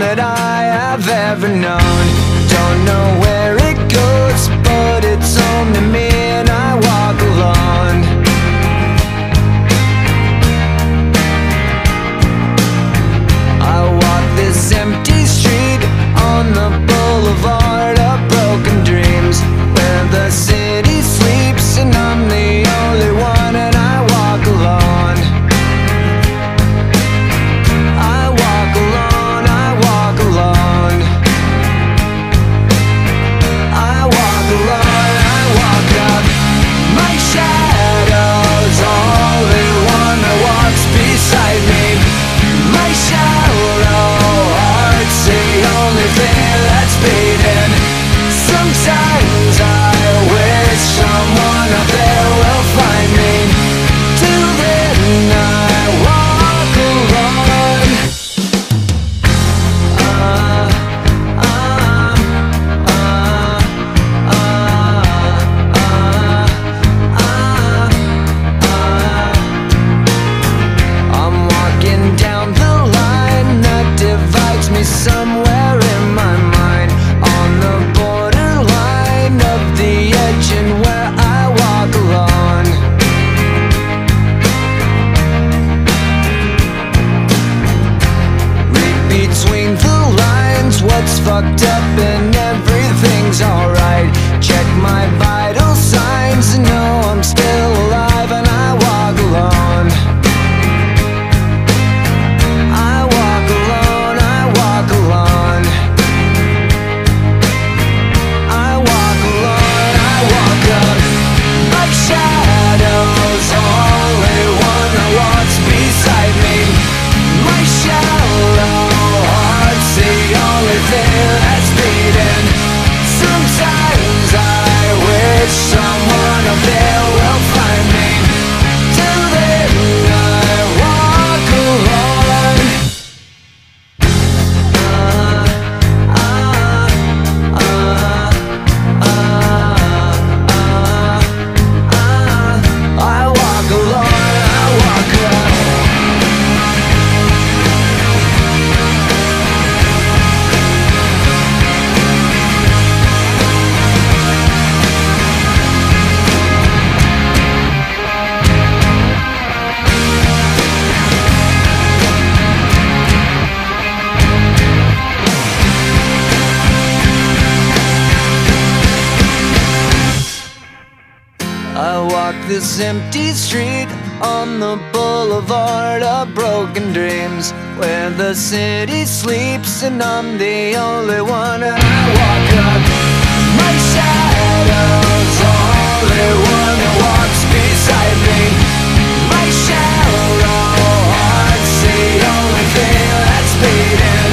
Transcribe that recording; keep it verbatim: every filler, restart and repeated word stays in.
that I have ever known. Don't know where it goes, but it's home to me, and I walk alone. I walk this empty street on the boulevard of broken dreams, where the city sleeps and I'm the only one, and I walk alone. I walk alone, I walk alone. I walk alone, I walk up. My shadow's only one that walks beside me. My shallow heart's the only thing that's beating. Sometimes I wish someone out there will find me. Till then I walk alone. Uh, uh, uh, uh, uh, uh. I'm walking down the line that divides me somewhere in my mind, on the borderline of the edge and where I walk alone. Read between the lines what's fucked up and everything's alright. Check my vital signs and know I'm still alive, and I walk alone. I walk alone, I walk alone. I walk alone, I walk up. My shadow's only one that walks beside me. My shallow heart's the only thing that's beating. Sometimes I wish someone up there will find me. Till then I walk alone. Uh, uh, uh, uh, uh, I walk alone, I walk up. I walk this empty street on the boulevard of broken dreams, where the city sleeps and I'm the only one, and I walk up. My shadow's only one that walks beside me. My shallow heart's the only thing that's beating.